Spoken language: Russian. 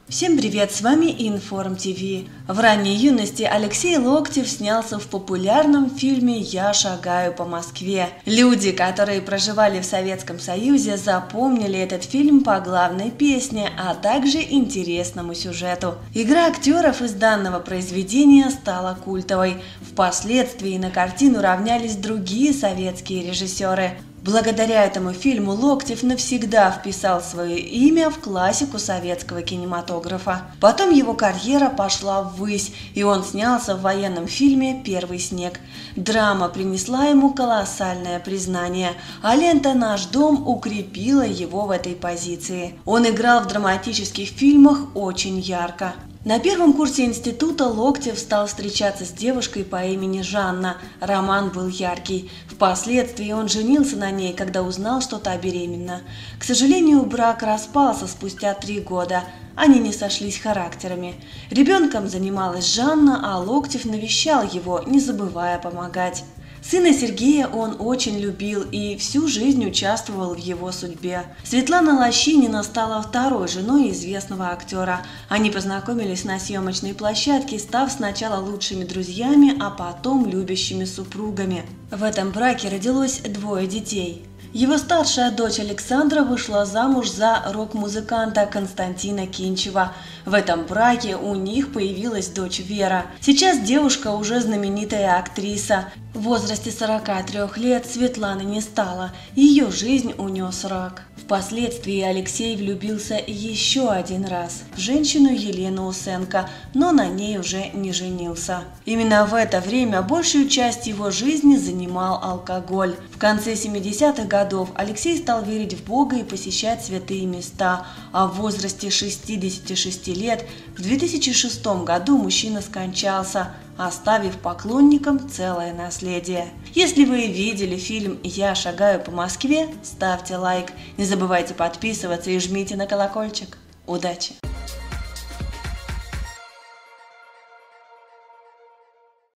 Всем привет, с вами Информ ТВ. В ранней юности Алексей Локтев снялся в популярном фильме «Я шагаю по Москве». Люди, которые проживали в Советском Союзе, запомнили этот фильм по главной песне, а также интересному сюжету. Игра актеров из данного произведения стала культовой. Впоследствии на картину равнялись другие советские режиссеры. Благодаря этому фильму Локтев навсегда вписал свое имя в классику советского кинематографа. Потом его карьера пошла ввысь, и он снялся в военном фильме «Первый снег». Драма принесла ему колоссальное признание, а лента «Наш дом» укрепила его в этой позиции. Он играл в драматических фильмах очень ярко. На первом курсе института Локтев стал встречаться с девушкой по имени Жанна. Роман был яркий. Впоследствии он женился на ней, когда узнал, что та беременна. К сожалению, брак распался спустя 3 года. Они не сошлись характерами. Ребенком занималась Жанна, а Локтев навещал его, не забывая помогать. Сына Сергея он очень любил и всю жизнь участвовал в его судьбе. Светлана Лощинина стала второй женой известного актера. Они познакомились на съемочной площадке, став сначала лучшими друзьями, а потом любящими супругами. В этом браке родилось 2 детей. Его старшая дочь Александра вышла замуж за рок-музыканта Константина Кинчева. В этом браке у них появилась дочь Вера. Сейчас девушка уже знаменитая актриса. В возрасте 43 лет Светланы не стало, ее жизнь унес рак. Впоследствии Алексей влюбился еще один раз в женщину Елену Усенко, но на ней уже не женился. Именно в это время большую часть его жизни занимал алкоголь. В конце 70-х годов Алексей стал верить в Бога и посещать святые места, а в возрасте 66 лет в 2006 году мужчина скончался, оставив поклонникам целое наследие. Если вы видели фильм «Я шагаю по Москве», ставьте лайк. Не забывайте подписываться и жмите на колокольчик. Удачи!